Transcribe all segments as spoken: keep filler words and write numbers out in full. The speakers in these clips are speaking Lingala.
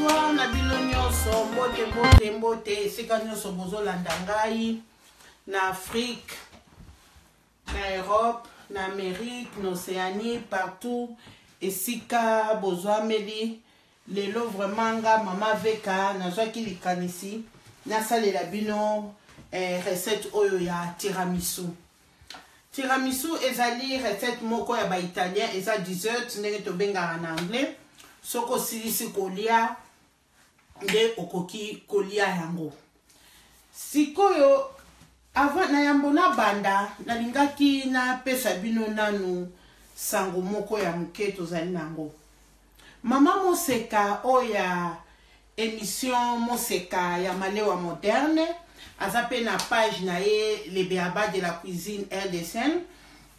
Bonsoir na bino nyonso, mbote mbote mbote esika nyonso bozolanda ngai na Afrique, na Europe, na Amérique, na Océanie, partout esika bozwameli lelo vraiment nga mama veka nazwaki likanisi nasalela bino eh, recette oyo ya tiramisu. Tiramisu ezali recette moko ya ba italien, eza dessert ndenge tobengaka na anglais. Soko silisi kolia nde okoki kolia yango. Sikoyo avant na yambo na banda nalingaki na pesa bino nanu sango moko ya muke tozali nango. Mama Moseka oya émission Moseka ya Malewa moderne azape na page na ye le béaba de la cuisine R D C N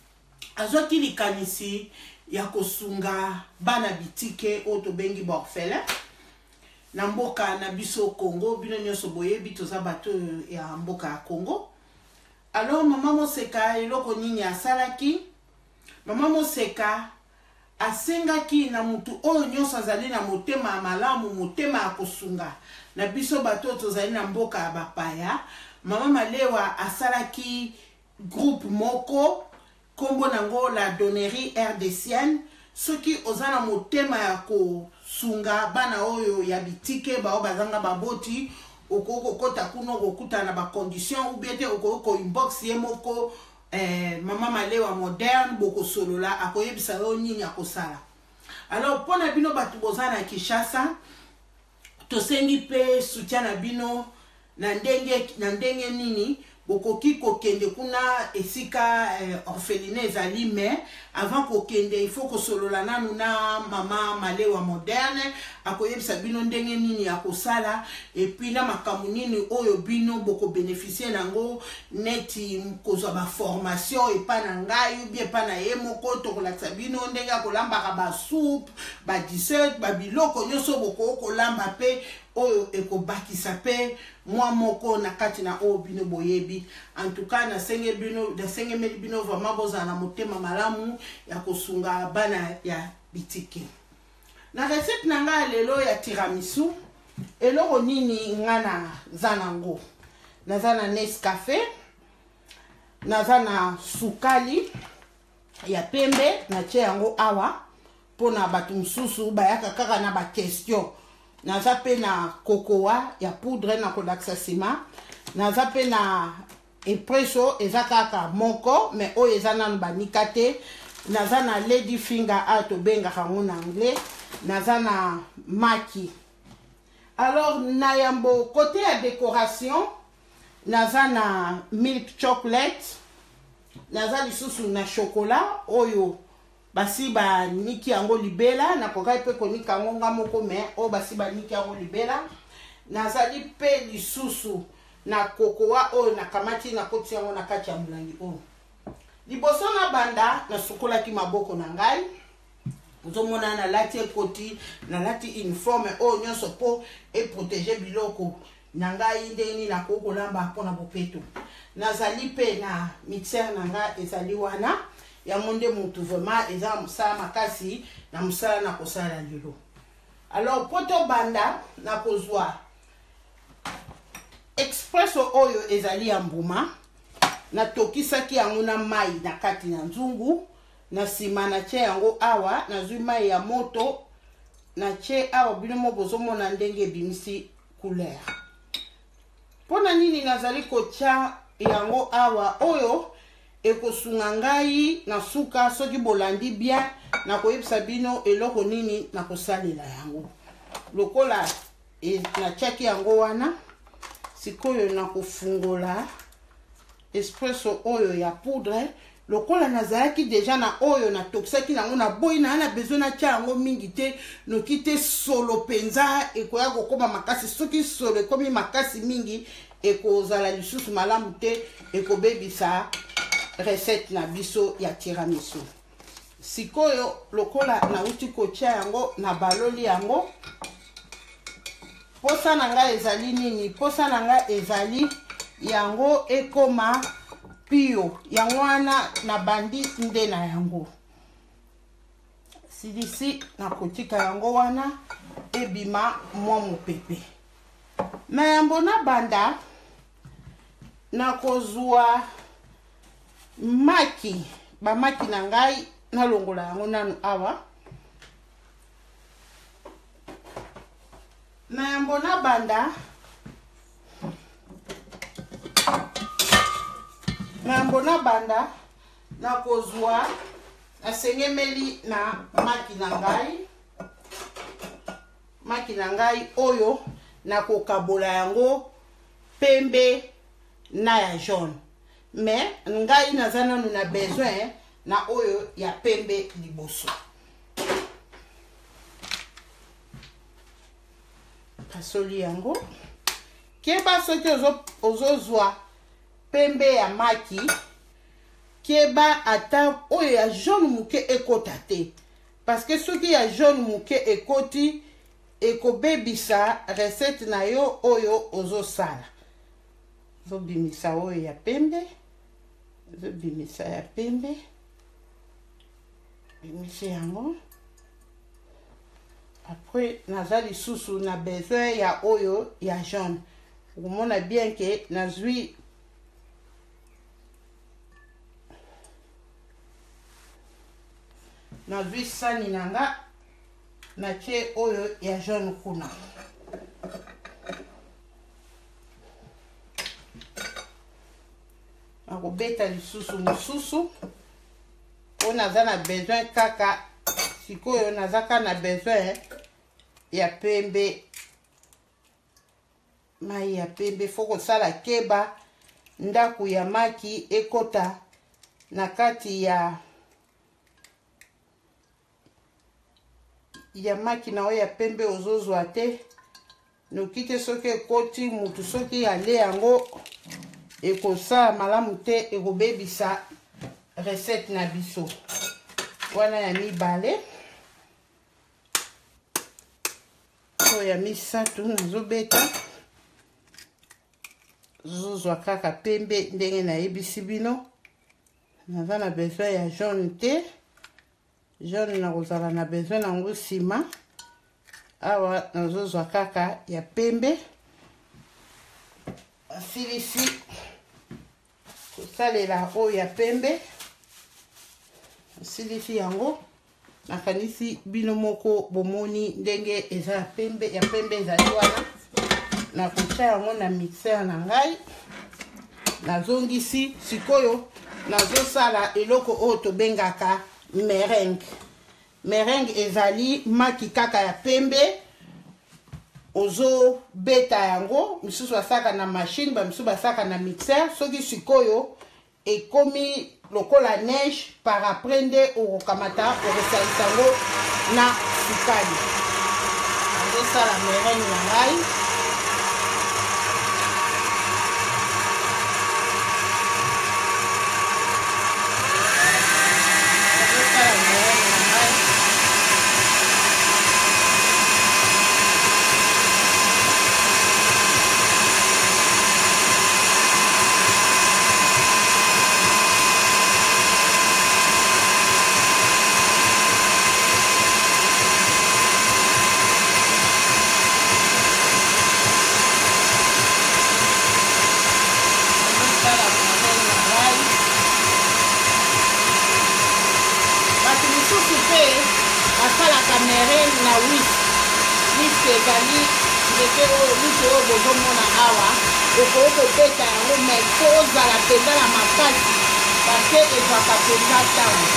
azoki likanisi ya kosunga bana bitike oto bengi borfele na mboka na biso Congo bino nyonso boyebi toza bato ya mboka ya Congo. Alors Mama Moseka eloko nini asalaki? Mama Moseka asengaki na mutu oyo nyonso azali na motema ya malamu, motema ya kosunga na biso bato tozali na mboka ya bapaya. Mama Malewa asalaki groupe moko kombo nango la donnerie R D C N. Soki ozana motema ya kosunga bana oyo ya bitike bao bazanga baboti okoko kota kuno kokuta na ba condition ou bien te okoko inbox ye moko eh, Mama Malewa moderne boko solola akoyebisa yo nini akosala. Alors pona bino batu bozana Kinshasa tosengi pe soutien na bino na ndenge na ndenge nini bokoki kokende kuna esika eh, orpheline ezali mais avant kokende il faut kosolola nanu na Mama Malewa moderne akoyebisa bino ndenge nini akosala et puis na makambo nini oyo bino boko bénéficier nango neti kozwa ba formation et pas na ngai ou bien pas na ye moko to kolakisa bino ndenge akolamba ba soupe ba dessert ba biloko nyonso boko kolamba pe oyo ekobakisa pe mwa moko na kati na oyo bino boyebi. En tout cas na senge bino na senge meli bino vraiment boza na motema malamu ya kosunga bana ya bitike. Na recette nanga lelo ya tiramisu eloko nini ngana zanango. Nazana Nescafé, nazana sukali ya pembe na che yango awa pona batu msusu bayaka kaka na ba question. Naza pe na cocoa ya poudre na kodaksa sima. Naza pe na espresso eza kaka moko mais o eza nanu banika te. Naza na lady finger a to benga kango na anglais. Naza na maki. Alors na yambo côté ya décoration naza na milk chocolate. Naza lisusu na chocolat oyo basi ba niki yango libela na kokai pe konika yango nga moko me o basi ba niki yango libela. Nazali pe lisusu na kokoa oyo na kamati na koti yango na kati ya mulangi oyo. Liboso na banda na sukolaki maboko na ngai. Ozomona na lati ekoti na lati uniforme oyo nyonso po e protéger biloko na ngai ndeni na kokolamba mpona bopeto. Nazali pe na mixeur na ngai ezali wana ya monde mutu vraiment eza musala makasi na musala na kosala lelo. Alors poto banda na kozwa espresso oyo ezali ya mbuma na tokisaki yango na mai na kati na nzungu na sima na che yango awa na zwi mai ya moto na che awa bino mo bozomona ndenge bimisi couleur. Pona nini nazali kotia yango awa oyo ekosunga ngai na suka soki bolandi bien na koyebisa bino eloko nini na kosalela yango. Lokola e, na chaki yango wana sikoyo na kofungola espresso oyo ya poudre. Lokola nazalaki deja na oyo na tokisaki nango na boy na ana besoin na tia yango mingi te noki te solo penza ekoya kokoma makasi. Soki solo ekomi makasi mingi ekozala lisusu malamu te ekobebisa recette na biso ya tiramisu. Sikoyo lokola na uti kotia yango na baloli yango. Posa na nga ezali nini? Posa na nga ezali yango ekoma pio. Yango wana na bandi nde na yango. silisi na kotika yango wana ebima mwa mopepe. Me mbona banda na kozwa maki ba maki na ngai na longola yango nanu awa. Na mbona banda na mbona banda na kozwa asengemeli na maki na ngai maki na ngai oyo na kokabola yango pembe na ya jaune. Mais ngai naza nanu na besoin na oyo ya pembe liboso. Pasoli yango keba soki ozo ozozwa pembe ya maki keba ata oyo ya jaune muke ekota te, parce que soki ya jaune muke ekoti ekobebisa recette na yo oyo ozosala. Zobimisa oyo ya pembe, zobimisa ya pembe, bimisa yango. Après naza lisusu na besoin ya oyo ya jaune. Okomona bien que nazwi nazwi sani nanga na che oyo ya jaune kuna. Nakobeta lisusu mosusu o naza na besoin kaka sikoyo nazaka na besoin ya pembe. Mai ya pembe foko sala keba ndaku ya maki ekota na kati ya ya maki na oya pembe ozozwa te. Nokite soki ekoti mutu soki ale yango ekosala malamu te, ekobebisa recette na biso. Wana ya mibale. Oyo ya misato nazobeta. Zozwa kaka pembe ndenge nayebisi bino. Naza na besoin ya jaune te. Jaune na kozala na besoin nango nsima. Awa nazozwa kaka ya pembe. Asilisi kosalela oyo ya pembe. Asilisi yango. Nakanisi bino moko bomoni ndenge eza ya pembe. Ya pembe ezali wana. Na kotia yango na mixeur na ngai. Nazongisi sikoyo nazosala eloko oyo tobengaka merengue. Merengue ezali maki kaka ya pembe. Ozo beta yango, misusu basaka na machine, ba misusu basaka na mixeur. Soki sikoyo ekomi lokola neige par après nde okokamata okosalisa yango na sukali. Nazosala merengue na ngai. Na whisk whisk ezali ndeke oyo whisk oyo bozomona awa okobeta yango mais fo ozala mpenza na makasi parce ezwaka mpenza ntango.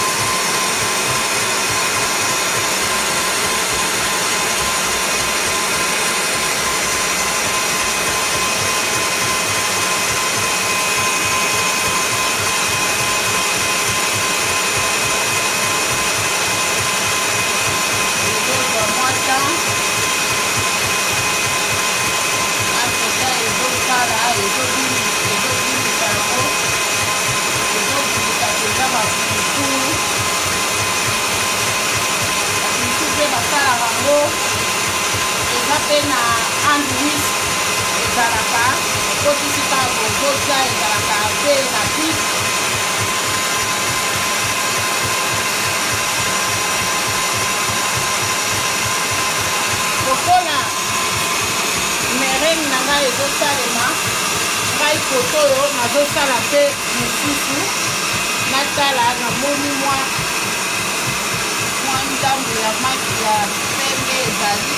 Na hand whisk ezalaka okotisika bozoza ezalaka pe rapide. ezosalema ngai koto oyo nazosala mpe mosusu natala namoni mwa mwa ndambu ya maki ya pembe ezali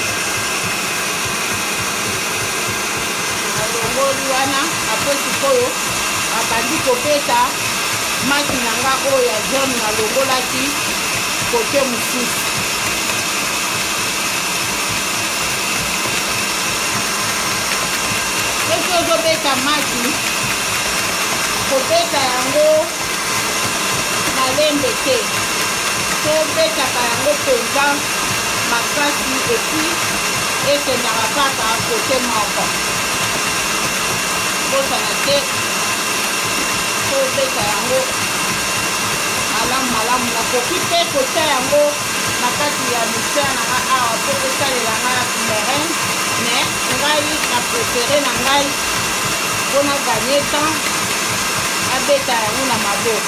nalongoli wana apres sikoyo abandi kobeta maki na nga oyo ya jaune nalongolaki kote mosusu soki ozobeta maki kobeta yango na lembe te tobetaka yango mpenza makasi epi ekendaka kaka kote moko bosana te tobeta yango malamu malamu nakoki mpe kotia yango na kati ya misere na nga awa mpo kosalela ngai ya fumerin mais ngai na prefere na ngai mpona ganye temps abeta yango na maboko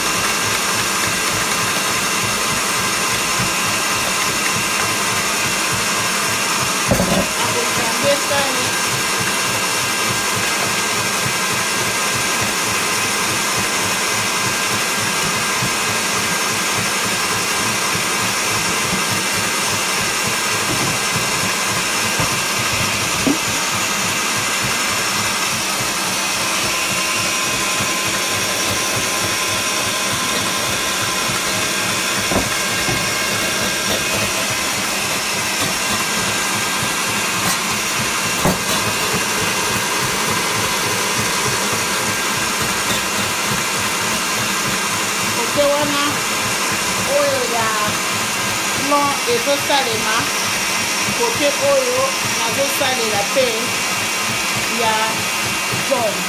akochange sani wana oyo ya blanc ezosalema kote oyo nazosalela mpe ya jaune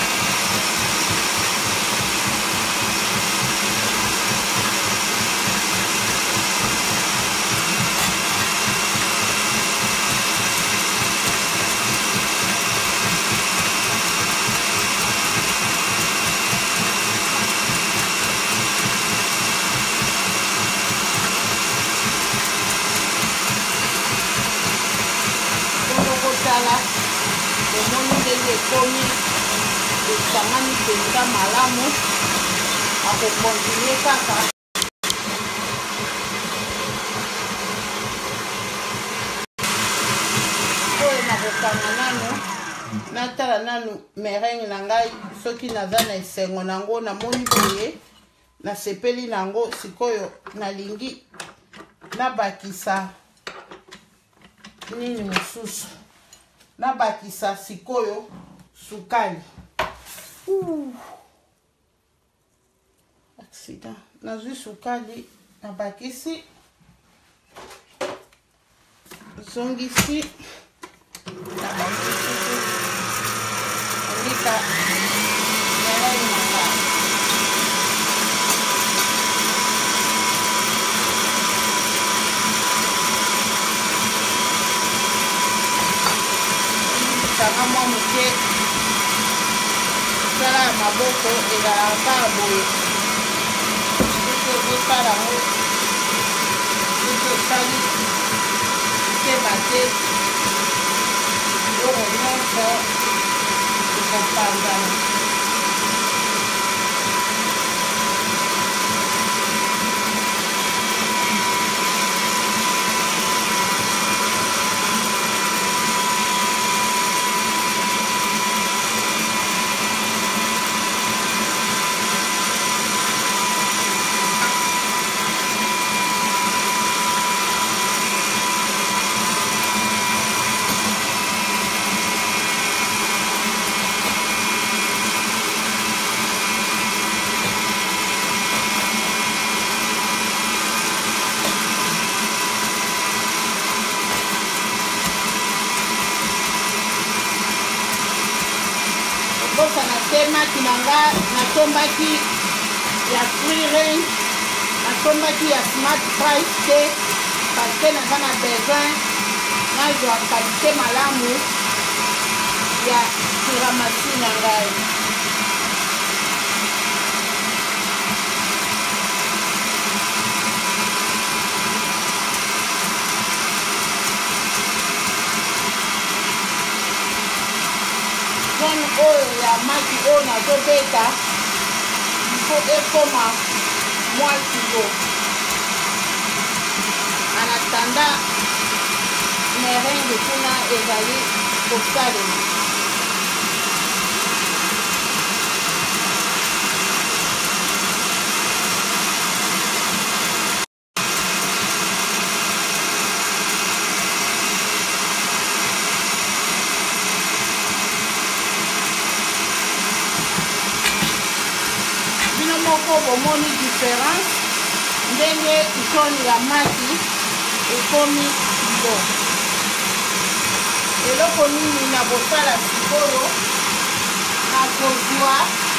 omoni ndenge ekomi esangani mpenza malamu akokontinue kaka oyo nakokanga nano natala nano meringue na ngai soki naza na esengo nango namoni boye nasepeli nango sikoyo nalingi nabakisa nini mosusu nabakisa sikoyo sukali accident nazwi sukali nabakisi zongisi nabakisi alika merai nanga kanga mwa moke sala ya maboko ezalaka boye soki ozosala yango soki osali keba te eloko nyonso ekopanzana maki na nga natombaki ya free range natombaki ya smart price te parce que naza na besoin nazwa qualité malamu ya tiramasi na ngai oyo ya maki oyo nazobeta il faut ekoma mwa kilo en attendant merengue kuna ezali kosalema. Bomoni différence ndenge ikoni ya maki ekomi kilo. Eloko nini na bosala sikoyo nakozwa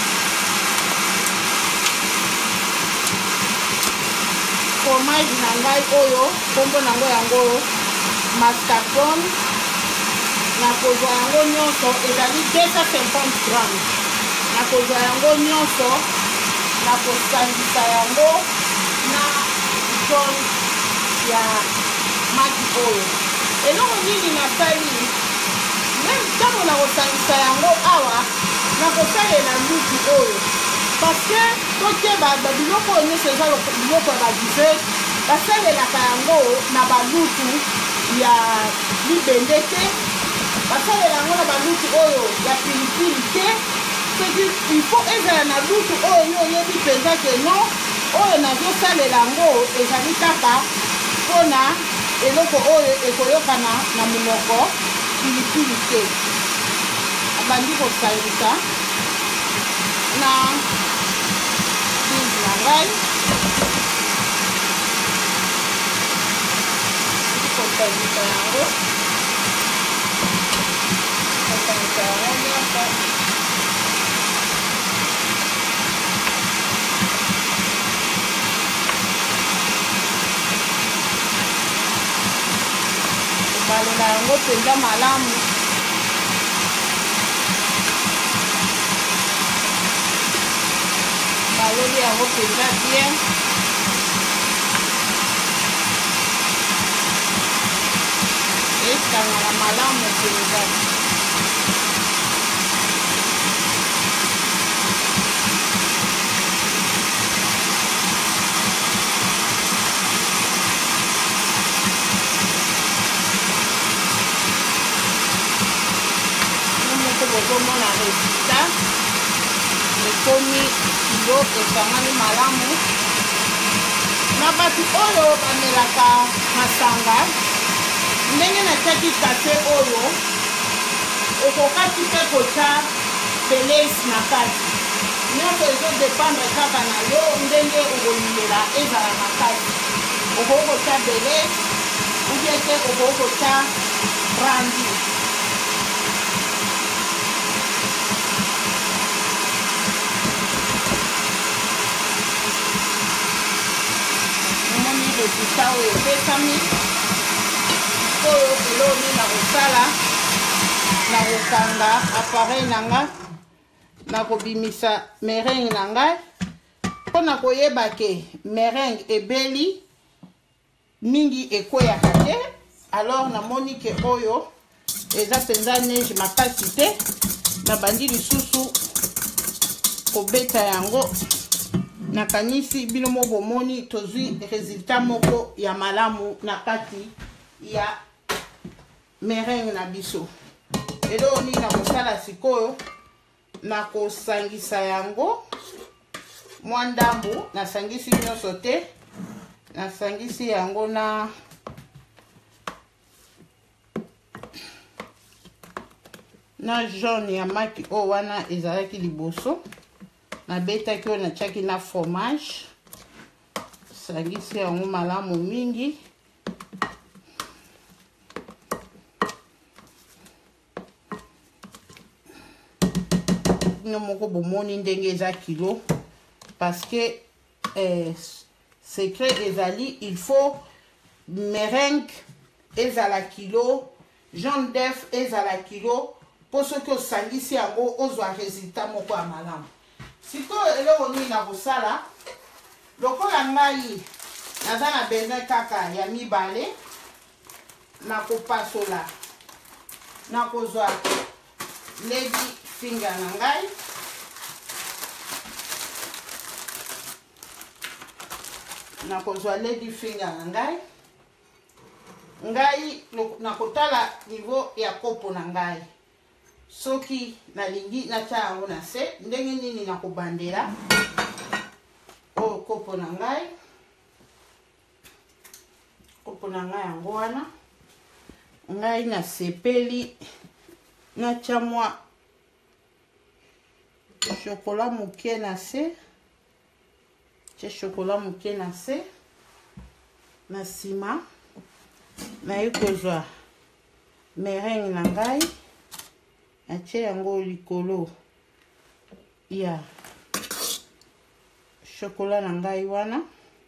fromage na ngai oyo kombo nango yango mascarpone. Nakozwa yango nyonso ezali deux cent cinquante grammes. Nakozwa yango nyonso nakosangisa yango na jaune ya maki oyo. Eloko nini nasali meme ntango nakosangisa yango awa nakosalela lutu oyo parce tokeba babiloko oyo nyonso eza biloko ya badivert basalelaka yango na balutu ya libende te, basalela yango na balutu oyo ya pilipili te. Il faut ezala na lutu oyo yo oyebi mpenza ke non oyo nazosalela yango ezali kaka mpona eloko oyo ekoyokana na monoko pilipili te. Abandi kosangisa na bize na ngai kosangisa yango kosangisa yango nyonso. Balela yango mpenza malamu. Baleli yango mpenza bien. Esangana malamu mpenza. Okomona resultat ekomi kilo esangani malamu. Na bato oyo bamelaka masanga ndenge natiaki kase oyo okokaki mpe kota belesi na kati. Nyonso ezodependre kaka na yo ndenge okolimela ezala na kati. Okokota belesi ubie te okokota brandi. Resultat oyo epesami oyo eloni na kosala na kokanga appareil na ngai na kobimisa merengue na ngai mpona koyeba ke merengue ebeli mingi ekweyaka te. Alors namoni ke oyo eza mpenza neige makasi te, nabandi lisusu kobeta yango. Nakanisi bino mo bomoni tozwi resultat moko ya malamu na kati ya merengue na biso. Elo ni na kosala sikoyo na kosangisa yango mwa ndambu. Nasangisi nyonso te, nasangisi yango na na jaune ya maki o wana ezalaki liboso. Nabetaki oyo natiaki na fromage, sangisi yango malamu mingi. Bino moko bomoni ndenge eza kilo parce que eh, secret ezali il faut merengue ezala kilo, jaune d'œuf ezala kilo po soki osangisi yango ozwa resultat moko ya malamu. Sikoyo eloko nini na kosala lokola ngai naza na besoin kaka ya mibale na kopasola na kozwa ledi finger na ngai. Na kozwa lady finger na ngai. Ngai na kotala niveau ya kopo na ngai. Soki nalingi natia yango na se, ndenge nini na kobandela o kopo na ngai. Kopo na ngai yango wana. Ngai na sepeli natia mwa chocolat moke na se. Tia chocolat moke na se. Na sima na kozwa meringue na ngai. Atie yango likolo ya chocolat na ngai wana.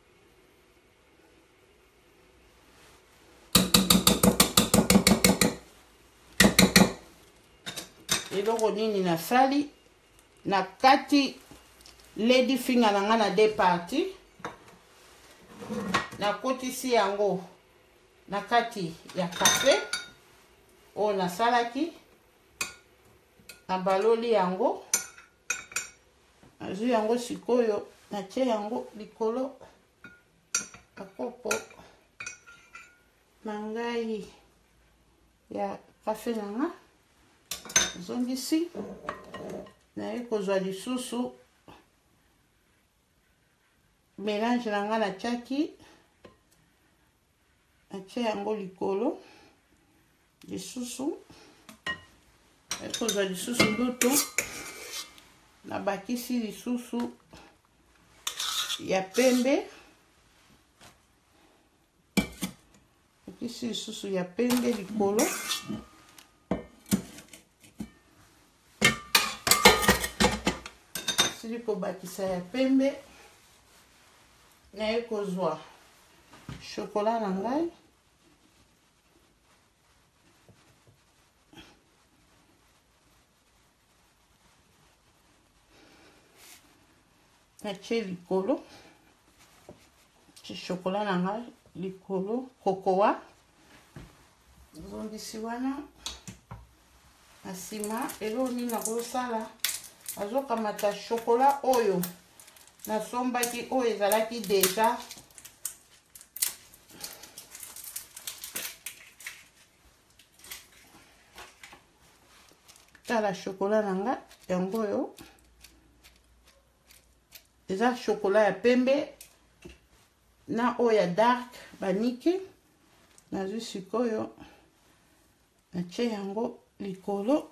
Eloko nini nasali na kati lady finger na ngai na deux parties. Na kotisi yango na kati ya café o nasalaki. Na baloli yango. Azwi yango sikoyo natie yango likolo ya kopo na ngai ya café na nga. Zongisi na kozwa lisusu mélange na nga na tiaki. Natie yango likolo lisusu. Ekozwa lisusu lutu na bakisi lisusu ya pembe. Bakisi lisusu ya pembe likolo. Sili ko bakisa ya pembe. Na ekozwa chocolat na ngai. Natie likolo. Natie chocolat na ngai likolo. Cocoa. Zongisi wana. Na sima elo nini nakosala. Azokamata chocolat oyo. Nasombaki oyo ezalaki deja. Tala chocolat na nga yango oyo. Eza chocolat ya pembe na oyo ya dark baniki. Nazwi sikoyo natie yango likolo.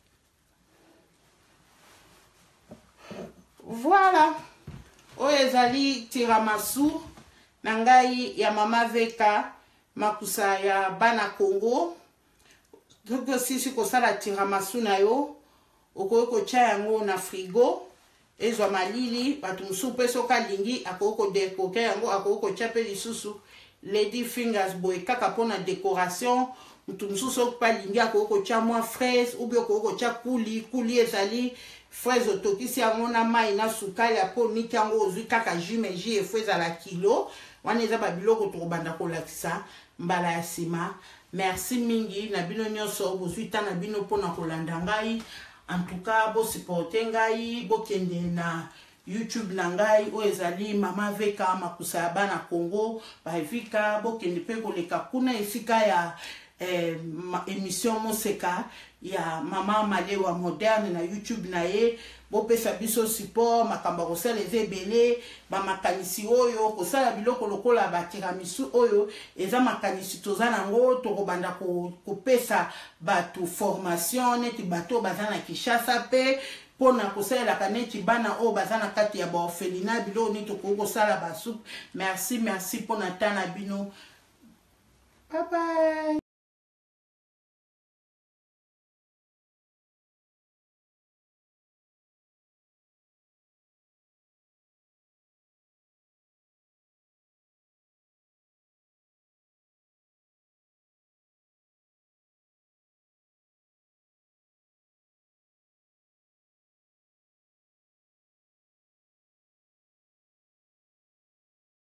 Voilà. Oyo ezali tiramisu na ngai ya mama Veka makusa ya bana Congo. Doko sisi kosala tiramisu na yo okoki kotia yango na frigo. Ezwa malili batu mususu pe soka lingi akoki kodekoke yango akoki kotia pe lisusu lady fingers boye kaka mpona décoration. Mutu mususu pa lingi akoki kotia mwa fraise ou bien akoki kotia kuli. Kuli ezali fraise otokisi yango na mai na sukali apo niki yango ozwi kaka jus mais jus efo ezala kilo. Wana eza babiloko tokobanda kolakisa mbala ya sima. Merci mingi na bino nyonso bozwi ta na bino mpona kolanda ngai. En tout cas, bo supporter ngai, bo kende na YouTube na ngai o ezali mama Veka makusa ya bana Congo, ba Vika bo kende pe koleka kuna esika ya eh, émission Moseka ya mama Malewa moderne na YouTube na ye. Bo pesa biso support makamba kosala ezebele ba makanisi oyo kosala biloko lokola ba tiramisu oyo eza makanisi toza nango tokobanda ko kopesa batu formation neti bato bazana Kinshasa pe pona kosala kaneti bana o bazana kati ya ba orphelinat bilo ni toko kosala ba soupe. Merci merci pona tana bino. Bye bye.